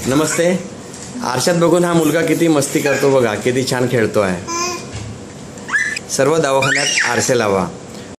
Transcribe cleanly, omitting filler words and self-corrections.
नमस्ते. आरशात बघून हा मुलगा किती मस्ती करतो बघा, किती छान खेळतो आहे. सर्व दवाखान्यात आरसे लावा.